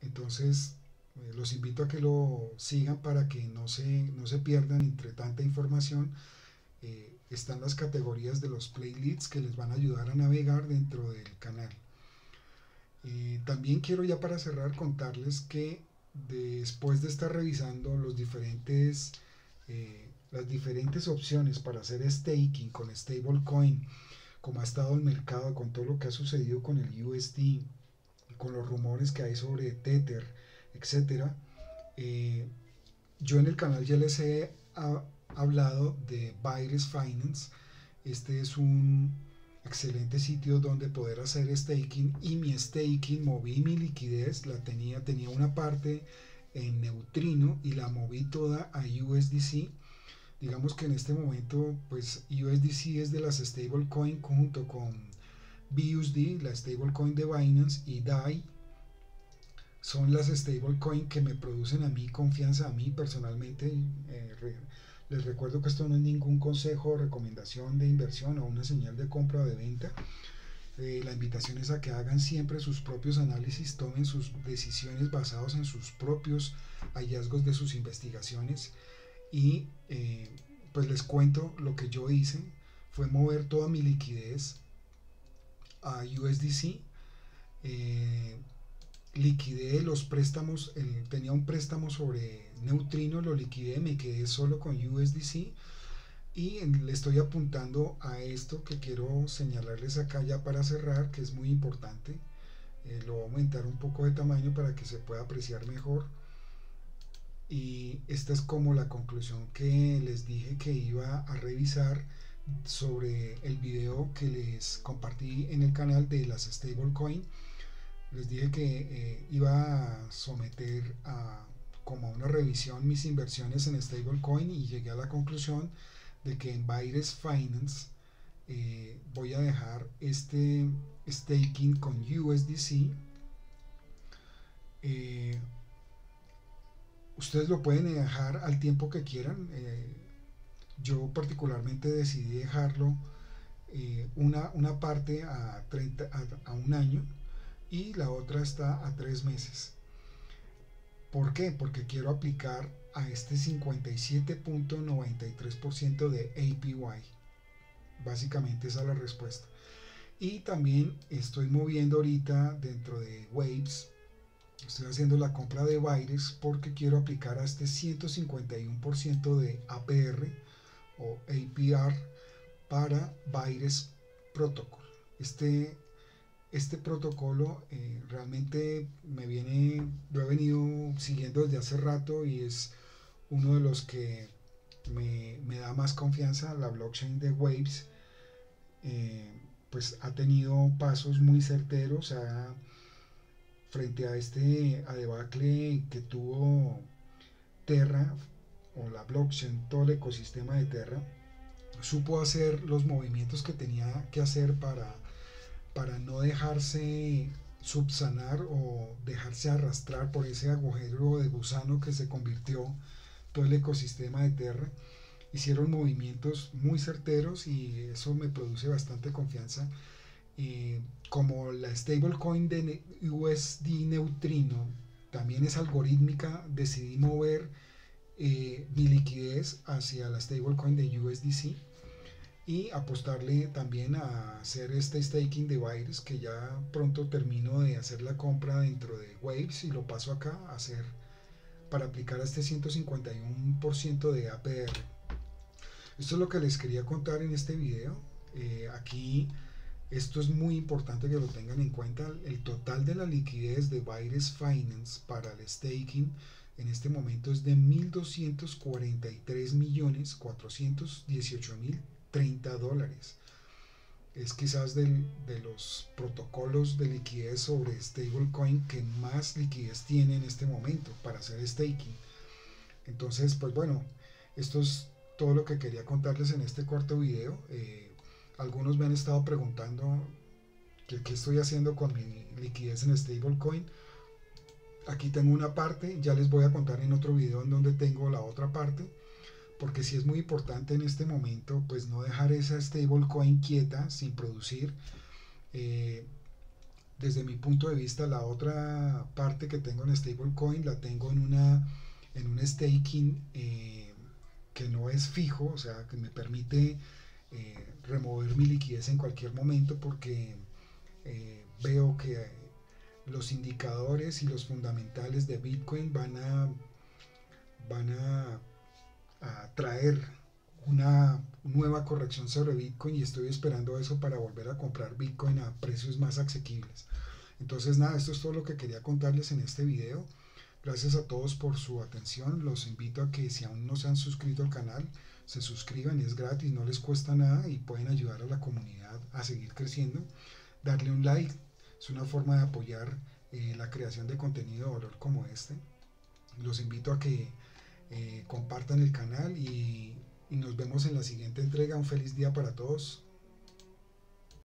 Entonces los invito a que lo sigan para que no se pierdan entre tanta información. Están las categorías de los playlists que les van a ayudar a navegar dentro del canal. También quiero, ya para cerrar, contarles que después de estar revisando las diferentes opciones para hacer staking con stablecoin, como ha estado el mercado, con todo lo que ha sucedido con el USD, con los rumores que hay sobre Tether, etcétera, yo en el canal ya les he hablado de Virus Finance. Este es un excelente sitio donde poder hacer staking, y mi staking, moví mi liquidez, tenía una parte en Neutrino y la moví toda a USDC. Digamos que en este momento pues USDC es de las stablecoin junto con BUSD, la stablecoin de Binance, y DAI son las stablecoin que me producen a mí confianza, a mí personalmente. Les recuerdo que esto no es ningún consejo o recomendación de inversión o una señal de compra o de venta. La invitación es a que hagan siempre sus propios análisis, tomen sus decisiones basados en sus propios hallazgos de sus investigaciones. Y pues les cuento lo que yo hice. Fue mover toda mi liquidez a USDC. Liquidé los préstamos, tenía un préstamo sobre Neutrino, lo liquidé, me quedé solo con USDC. Y le estoy apuntando a esto que quiero señalarles acá ya para cerrar, que es muy importante. Lo voy a aumentar un poco de tamaño para que se pueda apreciar mejor. Y esta es como la conclusión que les dije que iba a revisar sobre el video que les compartí en el canal de las stablecoin. Les dije que iba a someter como una revisión mis inversiones en stablecoin, y llegué a la conclusión de que en Virus Finance voy a dejar este staking con USDC. Ustedes lo pueden dejar al tiempo que quieran. Yo particularmente decidí dejarlo una parte a un año, y la otra está a 3 meses. ¿Por qué? Porque quiero aplicar a este 57.93% de APY. Básicamente esa es la respuesta. Y también estoy moviendo ahorita dentro de Waves. Estoy haciendo la compra de Virus porque quiero aplicar a este 151% de APR o APR para Virus Protocol. Este protocolo realmente lo he venido siguiendo desde hace rato, y es uno de los que me da más confianza. La blockchain de Waves pues ha tenido pasos muy certeros frente a a debacle que tuvo Terra, o la blockchain, todo el ecosistema de Terra. Supo hacer los movimientos que tenía que hacer para no dejarse subsanar o dejarse arrastrar por ese agujero de gusano que se convirtió todo el ecosistema de Terra. Hicieron movimientos muy certeros y eso me produce bastante confianza. Como la stablecoin de USD Neutrino también es algorítmica, decidí mover mi liquidez hacia la stablecoin de USDC y apostarle también a hacer este staking de Virus, que ya pronto termino de hacer la compra dentro de Waves y lo paso acá a hacer para aplicar a este 151% de APR. Esto es lo que les quería contar en este video. Aquí esto es muy importante que lo tengan en cuenta. El total de la liquidez de Virus Finance para el staking en este momento es de $1.243.418.030. Es quizás de los protocolos de liquidez sobre stablecoin que más liquidez tiene en este momento para hacer staking. Entonces, pues bueno, esto es todo lo que quería contarles en este corto video. Algunos me han estado preguntando qué estoy haciendo con mi liquidez en stablecoin. Aquí tengo una parte, ya les voy a contar en otro video en donde tengo la otra parte, porque sí es muy importante en este momento pues no dejar esa stablecoin quieta sin producir. desde mi punto de vista, la otra parte que tengo en stablecoin la tengo en un staking que no es fijo, o sea, que me permite remover mi liquidez en cualquier momento porque veo que los indicadores y los fundamentales de Bitcoin van a traer una nueva corrección sobre Bitcoin y estoy esperando eso para volver a comprar Bitcoin a precios más asequibles. Entonces nada, esto es todo lo que quería contarles en este video. Gracias a todos por su atención. Los invito a que si aún no se han suscrito al canal, se suscriban, es gratis, no les cuesta nada y pueden ayudar a la comunidad a seguir creciendo. Darle un like es una forma de apoyar la creación de contenido de valor como este. Los invito a que compartan el canal y nos vemos en la siguiente entrega. Un feliz día para todos.